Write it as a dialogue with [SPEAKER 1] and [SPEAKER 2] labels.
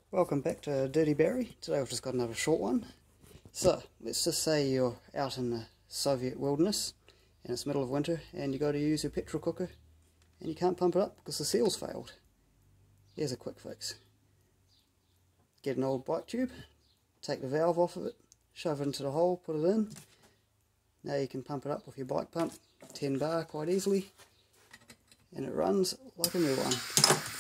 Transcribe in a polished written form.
[SPEAKER 1] Welcome back to Dirty Barry. Today I've just got another short one. So, let's just say you're out in the Soviet wilderness and it's middle of winter and you got to use your petrol cooker and you can't pump it up because the seal's failed. Here's a quick fix. Get an old bike tube, take the valve off of it, shove it into the hole, put it in. Now you can pump it up with your bike pump, 10 bar quite easily, and it runs like a new one.